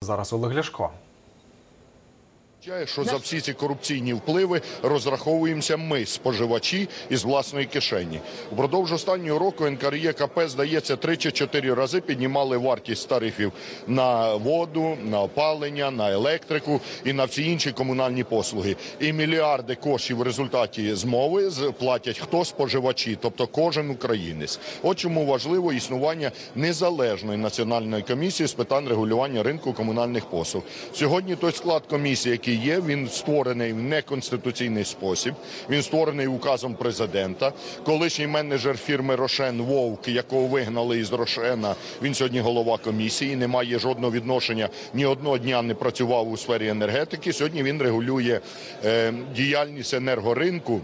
Зараз Олег Ляшко. Що за всі ці корупційні впливи розраховуємося ми, споживачі, із власної кишені. Упродовж останнього року НКРЕКП, здається, 3 чи 4 рази піднімали вартість тарифів на воду, на опалення, на електрику і на всі інші комунальні послуги. І мільярди коштів в результаті змови платять хто? Споживачі, тобто кожен українець. От чому важливо існування незалежної національної комісії з питань регулювання ринку комунальних послуг. Сьогодні той склад комісії, який є, він створений в неконституційний спосіб, він створений указом президента. Колишній менеджер фірми «Рошен» Вовк, якого вигнали із «Рошена», він сьогодні голова комісії, не має жодного відношення, ні одного дня не працював у сфері енергетики. Сьогодні він регулює діяльність енергоринку,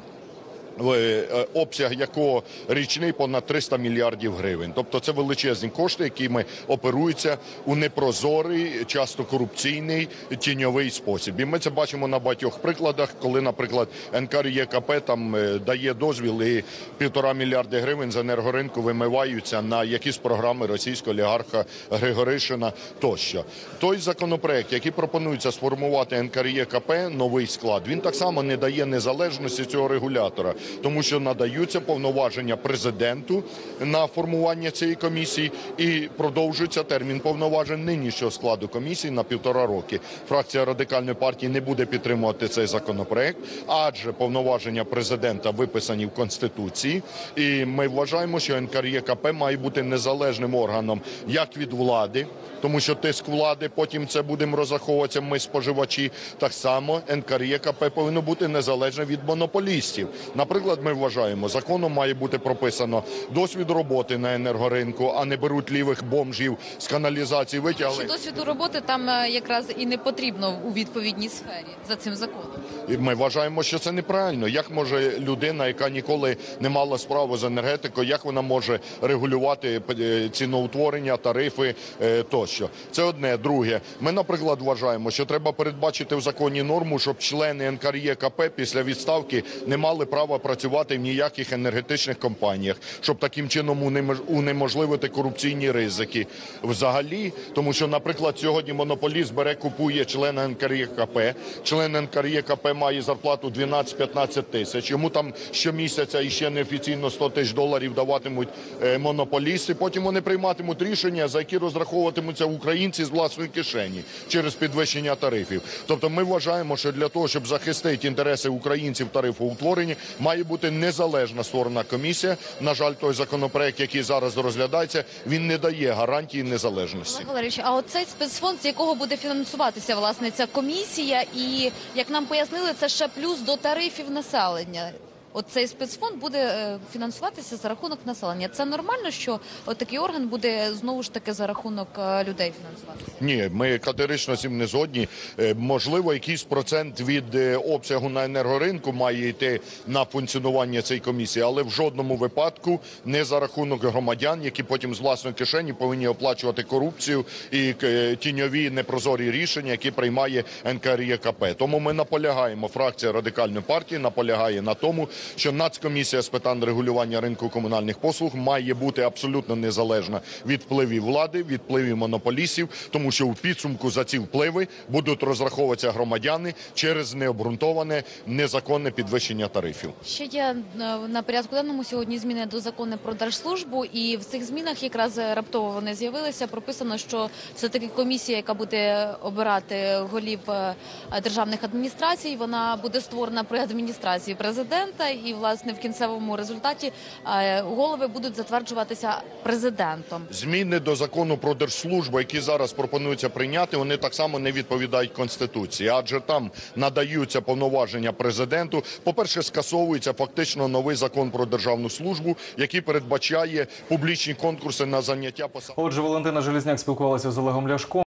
обсяг якого річний понад 300 мільярдів гривень. Тобто це величезні кошти, якими оперуються у непрозорий, часто корупційний, тіньовий спосіб. І ми це бачимо на багатьох прикладах, коли, наприклад, НКРЕКП там дає дозвіл і 1,5 мільярди гривень з енергоринку вимиваються на якісь програми російського олігарха Григоришина тощо. Той законопроект, який пропонується сформувати НКРЕКП, новий склад, він так само не дає незалежності цього регулятора. Тому що надаються повноваження президенту на формування цієї комісії і продовжується термін повноважень нинішнього складу комісії на 1,5 роки. Фракція Радикальної партії не буде підтримувати цей законопроект, адже повноваження президента виписані в Конституції. І ми вважаємо, що НКРЕКП має бути незалежним органом як від влади, тому що тиск влади, потім це будемо розраховуватися ми, споживачі. Так само НКРЕКП повинно бути незалежне від монополістів. Наприклад, ми вважаємо, законом має бути прописано досвід роботи на енергоринку, а не беруть лівих бомжів з каналізації, витягли. Досвіду роботи там якраз і не потрібно у відповідній сфері за цим законом. І ми вважаємо, що це неправильно. Як може людина, яка ніколи не мала справи з енергетикою, як вона може регулювати ціноутворення, тарифи тощо? Це одне. Друге, ми, наприклад, вважаємо, що треба передбачити в законі норму, щоб члени НКРЕКП після відставки не мали права працювати в ніяких енергетичних компаніях, щоб таким чином унеможливити корупційні ризики. Взагалі, тому що, наприклад, сьогодні монополіст бере, купує члена НКРЕКП, член НКРЕКП має зарплату 12-15 тисяч, йому там щомісяця і ще неофіційно $100 тисяч даватимуть монополісти, потім вони прийматимуть рішення, за які розраховуватимуться українці з власної кишені через підвищення тарифів. Тобто ми вважаємо, що для того, щоб захистити інтереси українців тарифоутворення, має бути незалежна створена комісія. На жаль, той законопроект, який зараз розглядається, він не дає гарантії незалежності. Олег Валерійович, а оцей спецфонд, з якого буде фінансуватися, власне, ця комісія, і, як нам пояснили, це ще плюс до тарифів населення. Оцей спецфонд буде фінансуватися за рахунок населення. Це нормально, що такий орган буде знову ж таки за рахунок людей фінансуватися? Ні, ми категорично з цим не згодні. Можливо, якийсь процент від обсягу на енергоринку має йти на функціонування цієї комісії, але в жодному випадку не за рахунок громадян, які потім з власної кишені повинні оплачувати корупцію і тіньові непрозорі рішення, які приймає НКРЕКП. Тому ми наполягаємо, фракція Радикальної партії наполягає на тому, що Нацкомісія з питань регулювання ринку комунальних послуг має бути абсолютно незалежна від впливів влади, від впливів монополістів, тому що у підсумку за ці впливи будуть розраховуватися громадяни через необґрунтоване, незаконне підвищення тарифів. Ще є на порядку денному сьогодні зміни до закону про держслужбу, і в цих змінах якраз раптово вони з'явилися. Прописано, що все-таки комісія, яка буде обирати голів державних адміністрацій, вона буде створена при адміністрації президента, і, власне, в кінцевому результаті голови будуть затверджуватися президентом. Зміни до закону про держслужбу, які зараз пропонується прийняти, вони так само не відповідають Конституції, адже там надаються повноваження президенту. По-перше, скасовується фактично новий закон про державну службу, який передбачає публічні конкурси на заняття посад. Отже, Валентина Железняк спілкувалася з Олегом Ляшком.